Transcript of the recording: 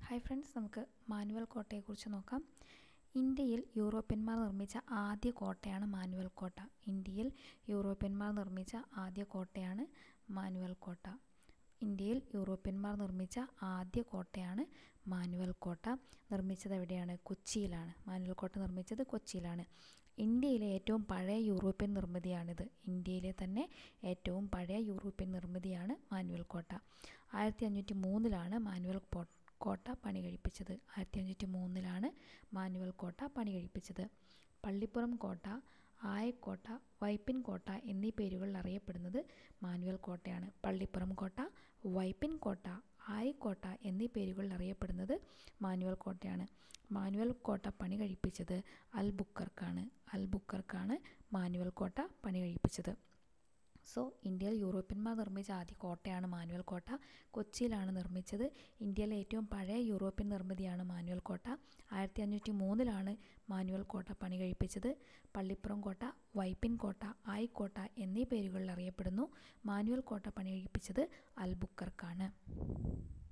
Hi friends, നമുക്ക് Manuel കോട്ടയെക്കുറിച്ച് നോക്കാം. ഇന്ത്യയിൽ യൂറോപ്യന്മാർ നിർമ്മിച്ച ആദ്യ കോട്ടയാണ് മാനുവൽ കോട്ട. ഇന്ത്യയിൽ യൂറോപ്യന്മാർ നിർമ്മിച്ച ആദ്യ കോട്ടയാണ് മാനുവൽ കോട്ട. ഇന്ത്യയിൽ യൂറോപ്യന്മാർ നിർമ്മിച്ച ആദ്യ കോട്ടയാണ് മാനുവൽ കോട്ട. നിർമ്മിച്ചത് എവിടെയാണ്? കൊച്ചിയിലാണ്. മാനുവൽ കോട്ട നിർമ്മിച്ചത് കൊച്ചിയിലാണ്. ഇന്ത്യയിലെ ഏറ്റവും പഴയ യൂറോപ്യൻ നിർമ്മിതിയാണിത്. ഇന്ത്യയിലെ തന്നെ ഏറ്റവും പഴയ യൂറോപ്യൻ നിർമ്മിതിയാണ് മാനുവൽ കോട്ട. 1503 മാനുവൽ കോട്ട പണി കഴിപ്പിച്ചത്. 1503 മാനുവൽ കോട്ട പണി കഴിപ്പിച്ചത്. പള്ളിപ്പുറം കോട്ട, ആയക്കോട്ട, വൈപ്പിൻ കോട്ട എന്നീ പേരുകളിൽ അറിയപ്പെടുന്നത് മാനുവൽ കോട്ടയാണ്. പള്ളിപ്പുറം കോട്ട, വൈപ്പിൻ കോട്ട, ആയിക്കോട്ട എന്നീ പേരുകളിൽ അറിയപ്പെടുന്നത് മാനുവൽ കോട്ടയാണ്. മാനുവൽ കോട്ട പണി കഴിപ്പിച്ചത് അൽബുക്കർക്കാണ് മാനുവൽ കോട്ട പണി കഴിപ്പിച്ചത്. ഇന്ത്യയിൽ യൂറോപ്യന്മാർ നിർമ്മിച്ച ആദ്യ കോട്ടയാണ് മാനുവൽ കോട്ട. കൊച്ചിയിലാണ് നിർമ്മിച്ചത്. ഇന്ത്യയിലെ ഏറ്റവും പഴയ യൂറോപ്യൻ നിർമ്മിതിയാണ് മാനുവൽ കോട്ട. 1503 മാനുവൽ കോട്ട പണി കഴിപ്പിച്ചത്. പള്ളിപ്പുറം കോട്ട, വൈപ്പിൻ കോട്ട, ആയിക്കോട്ട എന്നീ പേരുകളിൽ അറിയപ്പെടുന്നു. മാനുവൽ കോട്ട പണി കഴിപ്പിച്ചത് അൽബുക്കർക്കാണ്.